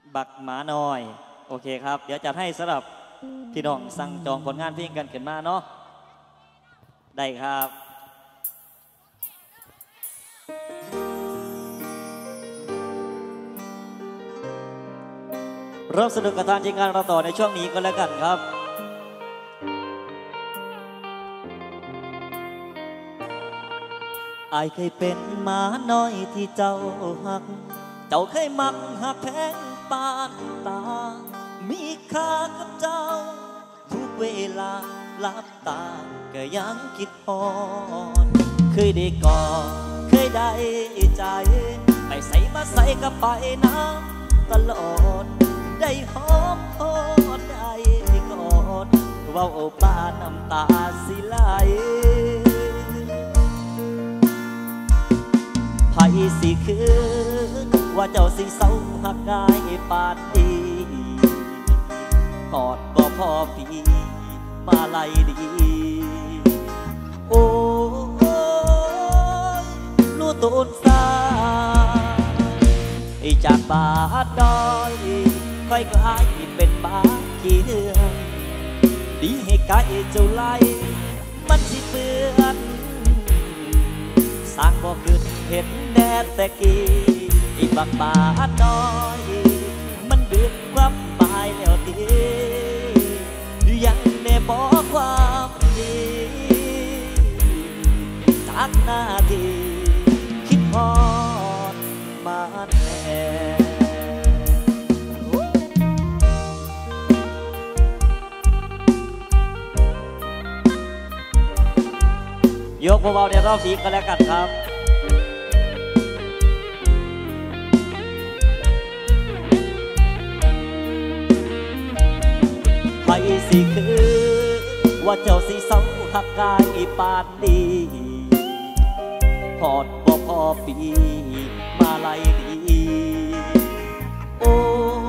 บักหมาน้อยโอเคครับเดี๋ยวจัดให้สำหรับพี่น้องสั่งจองผลงานเพลงกันขึ้นมาเนาะได้ครับเริ่มสนุกกับทางทีมงานเราต่อในช่วงนี้ก็แล้วกันครับอายเคยเป็นหมาน้อยที่เจ้าหักเจ้าเคยมักหักแพงปานตามีค่ากับเจ้าทุกเวลาลับตาก็ยังคิดฮอดเคยได้กอดเคยได้ใจไปใส่มาใส่กับไปน้ำตลอดได้หอมหอดได้กอดเว้าบ้านน้ำตาสิไหลไผสิคืนว่าเจ้าสิเศร้าหักง่ายปานดีกอดก็พอปีมาไล่ดีโอ้ยรู้ตูนสาจากบาดดอยค่อยกลายเป็นบาดเกี่ยวดีให้กายเจ้าไล่มันสิเปื้อนสร้างบ่ขึ้นเห็นแน่แต่กี้บักบาดดอยมันเดือดความหมายแล้วทียังแน่บอกความดีจากหน้าที่คิดพอมาแน่ยกเบาๆในรอบนี้ก็แล้วกันครับไปสิคือว่าเจ้าสิเศร้าหักกายปานดีพอดบ่พอปีมาไล่ดีโอ้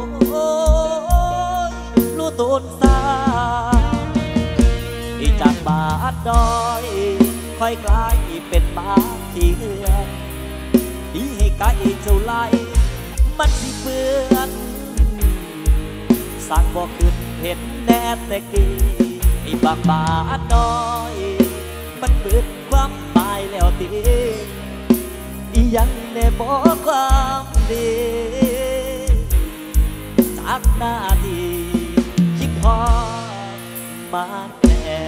ยรู้ต้นสาจากบาดดอยค่อยกลายเป็นบาดที่เหือดีให้กายเจ้าไล่มันสิเปื้อนสร้างบ่ขึ้นเห็นแน่แต่กี้บักบาดดอยมันเบิดความหมายแล้วทียังแน่บอกความดีจากหน้าที่คิดพอมาแน่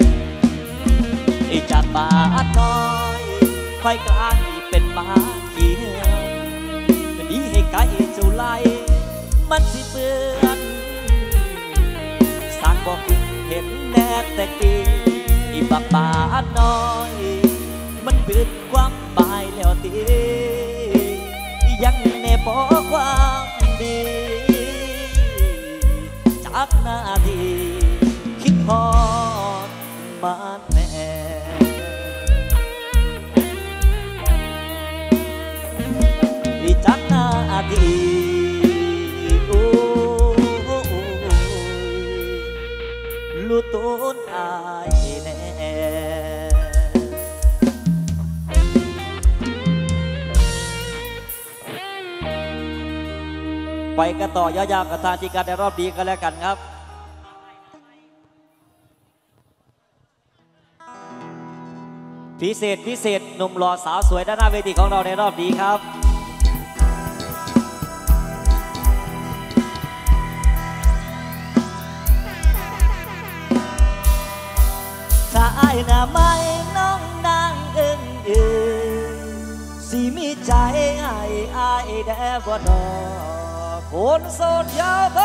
จากบาดน้อยค่อยกลายเป็นบาดเขียวดีให้กายเจ้าไล่มันสิเปื้อนสร้างบอกเห็นแน่แต่กี้บักบาดน้อยมันเบิดความหมายแล้วตียังแน่บอกความดีจากหน้าที่คิดฮอดมาแน่จากหน้าที่รู้ต้นอายแน่ไปกันต่อยาวๆกับทางที่การในรอบนี้ก็แล้วกันครับพิเศษหนุ่มหล่อสาวสวยด้านหน้าเวทีของเราในรอบนี้ครับถ้าอายหน้าไม่น้องนางสิมีใจอายแด่บ่ดอกคนโสดยาวไป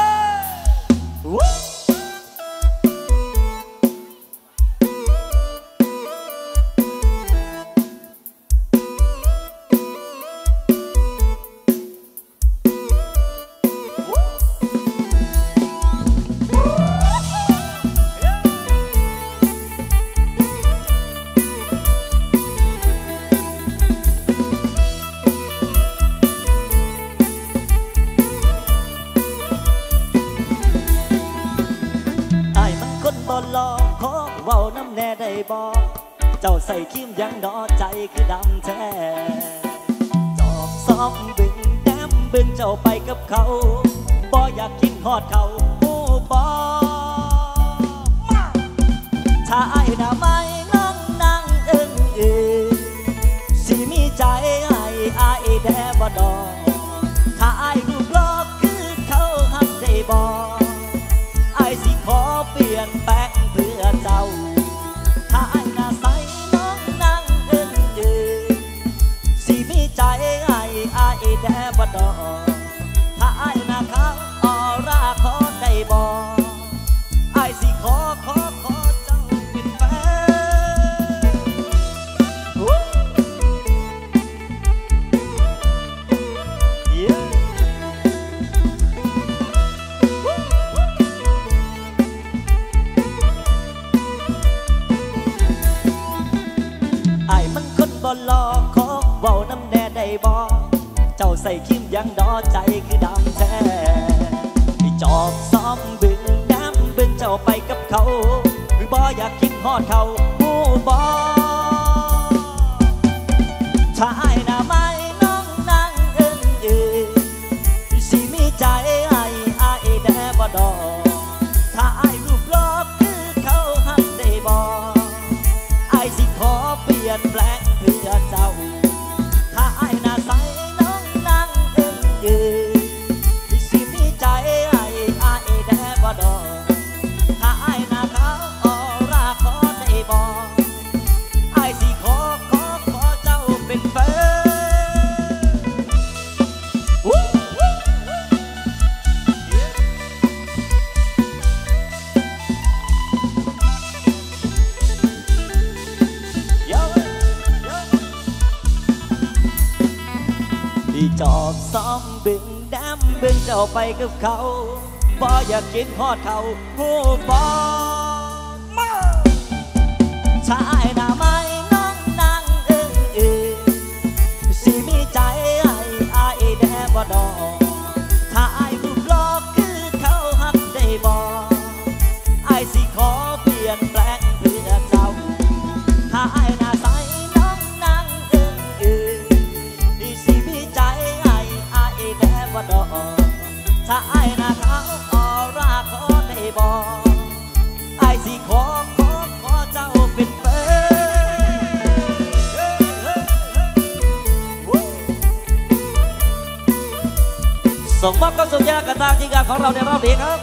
ลองขอเว้าน้ำแน่ได้บอกเจ้าใส่คิ้มยังดอใจคือดำแท้จอกซ้อมบึงแต้มบึงเจ้าไปกับเขาบ่อยากกินฮอดเขาหูบ่ถ้าไอ้หน้าไม้นั่งนั่งสิมีใจไอ้แด่บ่ดอกถ้าไอ้รูปหล่อคือเขาหักได้บ่ไอ้สิขอเปลี่ยนแปลงเพื่อเจ้าถ้าไอ้หน้าใสน้องนั่งสิมีใจไอ้แด่บ่ดอกถ้าไอ้หน้าขาวออร่าขอได้บ่ไอ้สิขอเจ้าเป็นแฟนไอ้มันคนบ่หลอกขอเว้าน้ำแน่ได้บ่เจ้าใส่คิมยังดอใจคือดำแท้ไอ้จอบซ้อมบึงน้ำบึงเจ้าไปกับเขาหรือบ่อยากกินฮอดเขาหูบ่ถ้าไอ้หน้าไม้น้องนั่งสิมีใจไอ้แด่บ่ดอกถ้าไอ้รูปหล่อคือเขาหักได้บ่ไอ้สิขอเปลี่ยนแปลงเพื่อเจ้าถ้าไอ้หน้าใสน้องนั่งสิมีใจไอ้แด่บ่ดอกถ้าไอ้หน้าขาวออร่าขอได้บ่ไอ้สิขอเจ้าเป็นแฟนที่จอบซ้อมบึงดำบึงเจ้าไปกับเขาบ่อยากกินฮอดเขาหูบ่ชายหน้าไม้น้องนั่งสิมีใจไอ้แด่บ่ดอกถ้าไอ้รูปหล่อคือเขาหักได้บ่ไอ้สิขอเปลี่ยนแปลงเพื่อเจ้าถ้าไอ้หน้าใสน้องนั่งสิมีใจไอ้แด่บ่ดอกถ้าไอ้หน้าขาวออร่าขอได้บ่ไอ้สิขอเจ้าเป็นแฟนส่งมอบความสุขยากกันตามทีมงานของเราในรอบนี้ครับ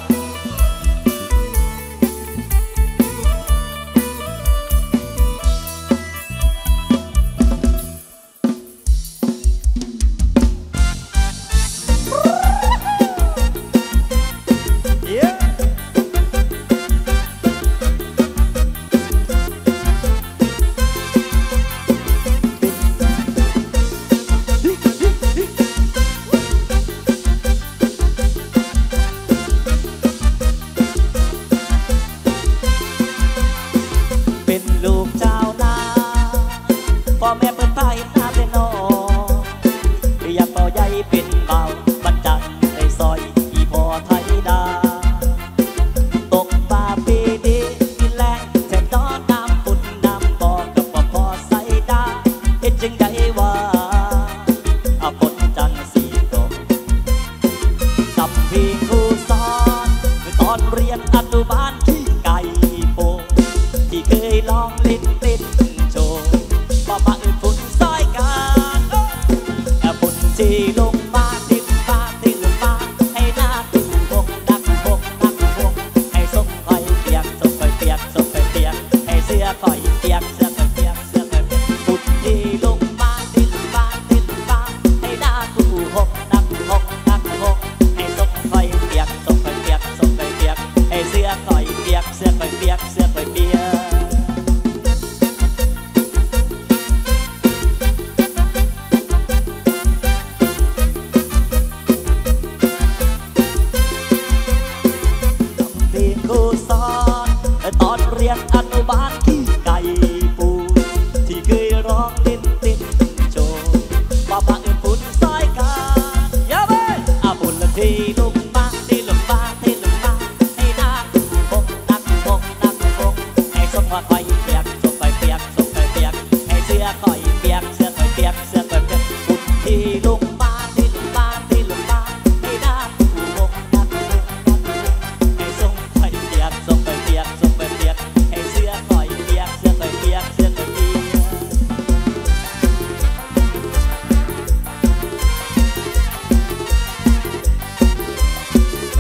พ่อแม่เปิดผ้าเห็นหน้าเป็นน้องอยากต่อใหญ่เป็นเบาบันจันในซอยอีพ่อไทยดาตกปลาปีดีกินแรงแทบนอนน้ำฝุ่นน้ำบ่อกับพ่อใส่ดาเห็นจึงได้ว่าฝนจันสีตกกับพี่ครูสอนตอนเรียนอนุบาลที่ไก่โป่งที่เคยลองลิ้นโชว์มาอื่นฝุ่นซอยกันฝุ่นที่ลงมาที่ลงมาให้หน้าตู้หกนักให้ส่งคอยเปียกให้เสื้อคอยเปียกฝุ่นที่ลงมาที่ลงมาให้หน้าตู้หกนักให้ส่งคอยเปียกให้เสื้อคอย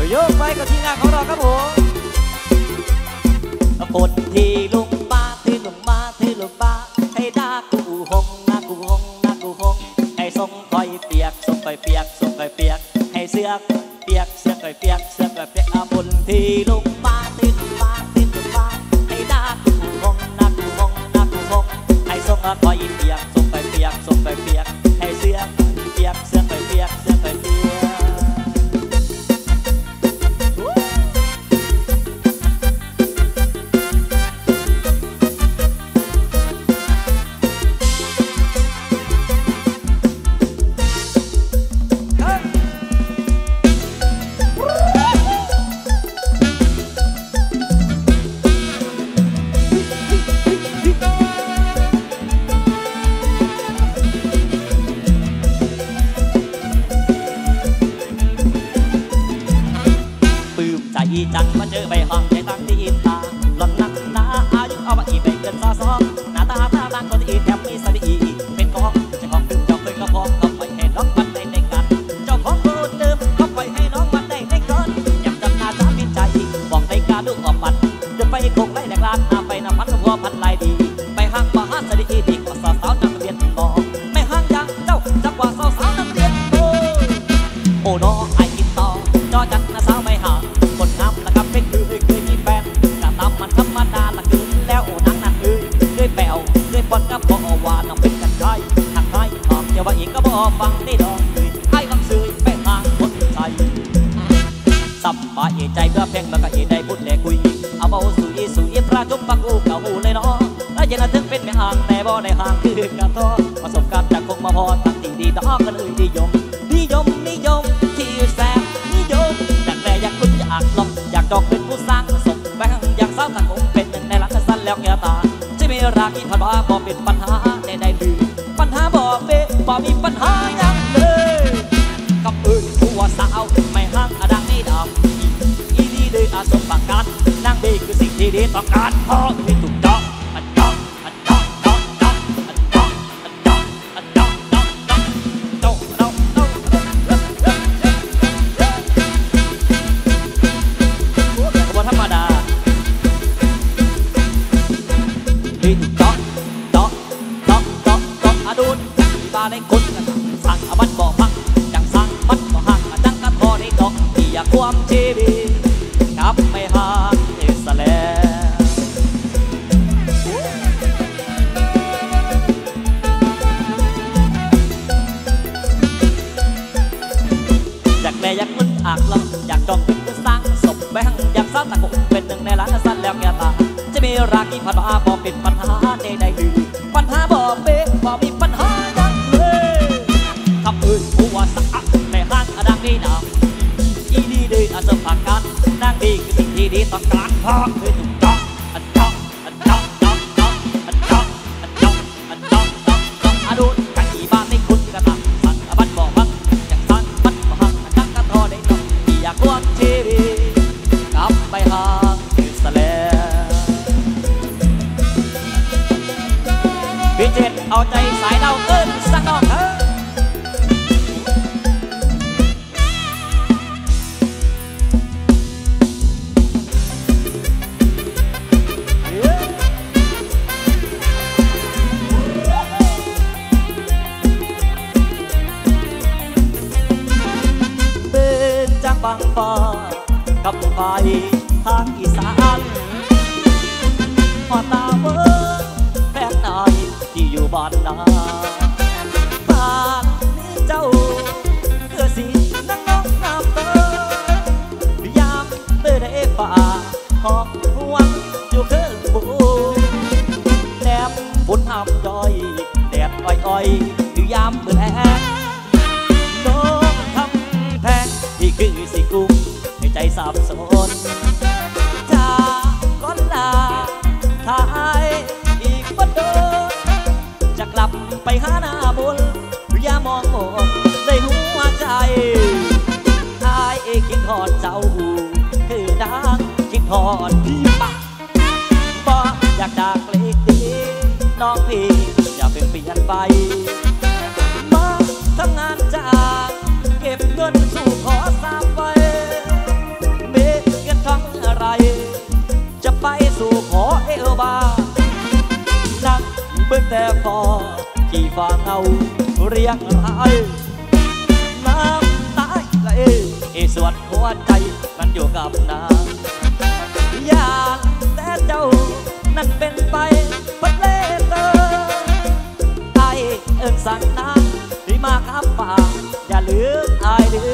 โยกไปกับทีมงานของเราครับผมคนที่ลุงป้าที่ลุงมาที่ลุงป้าให้ด่ากูหงนากูหงนากูหงให้ส่งคอยเปียกส่งคอยเปียกส่งคอยเปียกให้เสื้อเปียกเสื้อคอยเปียกเสื้อคอยเปียกคนที่ลุงป้าที่ลุงป้าที่ลุงป้าให้ด่ากูหงนากูหงนากูหงให้ส่งคอยเปียกส่งคอยเปียกส่งคอยเปียกให้เสื้อเปียกเสื้อคอยเปียกเสื้อคอยเปียกจังมาเจอใบห้องใจตั้งที่อินตาหล่อนนักหนาอายุเอามาอีกไม่เกิน2หน้าตาตั้งคนอีแถมมีสติอีเป็นกองเจ้าของดื่มเจ้าเคยกระพองเอาไปให้น้องมันได้ในกันเจ้าของคนเดิมเขาไปให้น้องมันได้ในกันยังจำหน้าจ้าพิจัยบอกในการดูออกปัดจะไปคงไล่แหลกลานน้ำไปน้ำพันหัวพันลายดีไปห้างมหาสติดีกว่าสาวนักเรียนต่อไม่ห้างยังเจ้าจักว่าสาวนักเรียนโอ้น้อไอกินต่อจอจัดนะสาวไม่ห่างคนงามละกับเป็นคือเคยมีแฟนกะตามมันธรรมดาละคืนแล้วนังนั่นเคยแปวเคยปนกับพ่อว่าน้องเป็นกันใครทางใครหอมเจ้าว่าอีกก็บอกฟังได้ดอกเลยให้บังซื้อไปทางคนใจสับปะใจเพื่อแพงแล้วก็ได้พูดแต่คุยเอาเบาสุยพระจุ๊บปักอูเก่าหูเลยเนาะแล้วยังถึงเป็นแม่ห่างแต่บ่ได้ห่างคือกันท้อประสบการณ์จากคงมาพอตั้งตีดีดอกกันนิยมที่แสบนิยมอยากแต่อยากคุณอยากลองอยากดอกเป็นผู้สร้างประสบแบงอยากสาวตะคงเป็นหนึ่งในหลักสั้นแล้วแก่ตาจะมีราคีพันว่าบ่เป็นปัญหาได้หรือปัญหาบ่มีปัญหาอย่างเลยกับผู้ว่าสาวไม่ห่างดังนี้ดำอีดีเลยอาสมบังการนั่งดีคือสิ่งที่ดีต้องการเพราะที่ถูกต้องในคนกันสั่งมันบ่พักจังสั่งมันบ่ห่างจังกันพอในดอกที่อยากความชีวิตกับไม่ห่างเอสแลอยากแม่อยากมึนอักลำอยากดอกเป็นผู้สร้างศพแบงอยากสร้างตะกุกเป็นหนึ่งในล้านสั้นแล้วแก่ตาจะมีราคีพันว่าบ่เป็นปัญหาได้หรือปัญหาบ่มีปัญหาผู้ว่าสักในห้างดังนี้นะอีดีดีอาจจะผ่านกันนั่งดีคือสิ่งที่ดีต้องการเพราะคือถูกต้องอดูกันกี่บ้านในคุณกระตังสั่งบันบอกบังอย่างสั่งบันบอกหังจังกันทอได้ดอกที่อยากควงชีวิตกับไปห่างคือสแลพี่เจ็ดเอาใจสายเราสักน้องบางฟ้ากับไฟทางอีสานพอตาเบิ้งแฟนนายที่อยู่บ้านนาบ้านนี้เจ้าเพื่อสินั่งน้องน้ำเตยามเตยได้ป่าหอมหวงอยู่เครื่องบูแนมฝนห้ามย่อยแดดอ้อยคือยามมือแรงน้องทำแทงที่คือสิกุ้งในใจสับสนจากก้อนลาทายอีกวันโดนจะกลับไปหาหน้าบุญอย่ามองหมดในหัวใจทายคิดทอดเจ้าคือดังคิดทอดพี่ปะบ่อยากจากเล็กดีน้องพี่อย่าเปลี่ยนไปมาทำงานจากเก็บเงินสู่ขอสามไปยงรายน้ำตาไหลส่วนหัวใจมันอยู่กับนางอย่าแต่เจ้านั่นเป็นไปพัดเลเตอไอเอิญสั่งนางที่มาครับป่าอย่าลืมไอเด้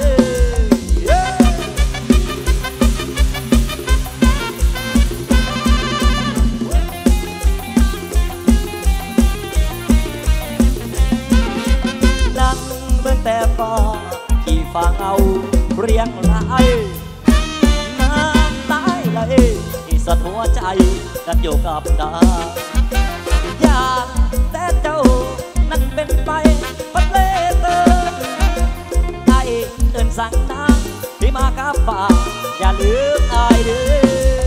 นั่งเบิ่งแต่ฟ้าขี่ฟังเอาเรียงรายน้ำตาไหลสะหัวใจกันอยู่กับดาอย่าแต่เจ้านั่นเป็นไปพัดเลเตอไอเอิญสั่งนางที่มากับป่าอย่าลืมไอเด้อ